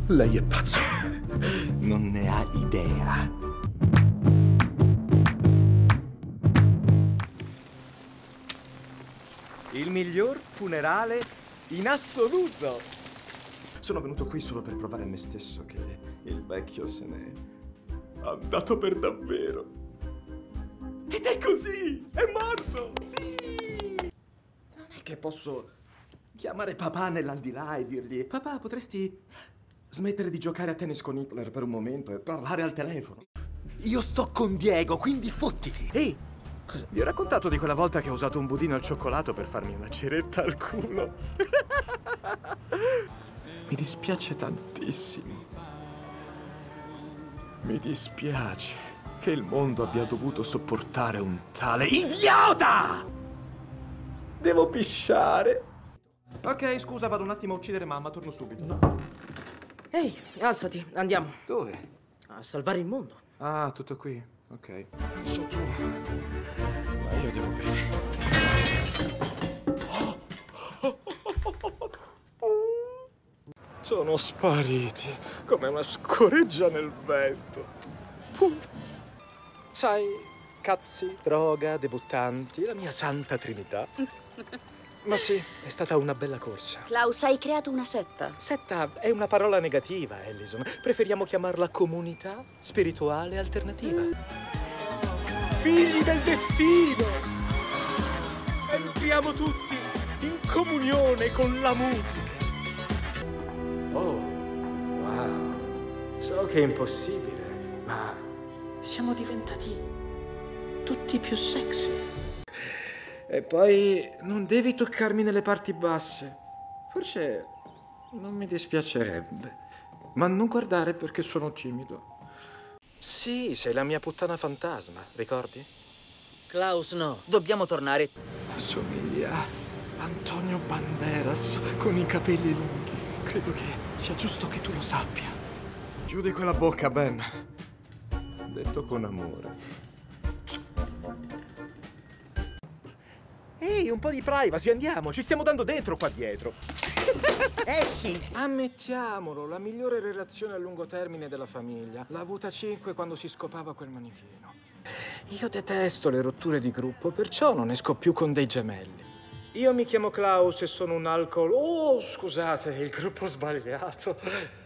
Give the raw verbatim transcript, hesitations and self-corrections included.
Lei è pazzo. Non ne ha idea. Il miglior funerale in assoluto. Sono venuto qui solo per provare a me stesso che il vecchio se n'è andato per davvero. Ed è così! È morto! Sì! Non è che posso chiamare papà nell'aldilà e dirgli: papà, potresti smettere di giocare a tennis con Hitler per un momento e parlare al telefono? Io sto con Diego, quindi fottiti! Ehi! Cosa? Vi ho raccontato di quella volta che ho usato un budino al cioccolato per farmi una ceretta al culo? Mi dispiace tantissimo. Mi dispiace che il mondo abbia dovuto sopportare un tale idiota! Devo pisciare. Ok, scusa, vado un attimo a uccidere mamma, torno subito. No. Ehi, alzati, andiamo. Dove? A salvare il mondo. Ah, tutto qui. Ok. Non so tu, ma io devo bere. Sono spariti come una scoreggia nel vento. Puff. Sai, cazzi, droga, debuttanti, la mia santa trinità. Ma sì, è stata una bella corsa. Klaus, hai creato una setta. Setta è una parola negativa, Allison. Preferiamo chiamarla comunità spirituale alternativa. Figli del destino! Entriamo tutti in comunione con la musica. Oh, wow. So che è impossibile, ma siamo diventati tutti più sexy. E poi non devi toccarmi nelle parti basse. Forse non mi dispiacerebbe. Ma non guardare perché sono timido. Sì, sei la mia puttana fantasma, ricordi? Klaus, no. Dobbiamo tornare. Assomiglia a Antonio Banderas con i capelli lunghi. Credo che sia giusto che tu lo sappia. Chiudi quella bocca, Ben. Detto con amore. Ehi, un po' di privacy, andiamo. Ci stiamo dando dentro qua dietro. Esci! Ammettiamolo, la migliore relazione a lungo termine della famiglia l'ha avuta Cinque quando si scopava quel manichino. Io detesto le rotture di gruppo, perciò non esco più con dei gemelli. Io mi chiamo Klaus e sono un alcol... Oh, scusate, il gruppo sbagliato.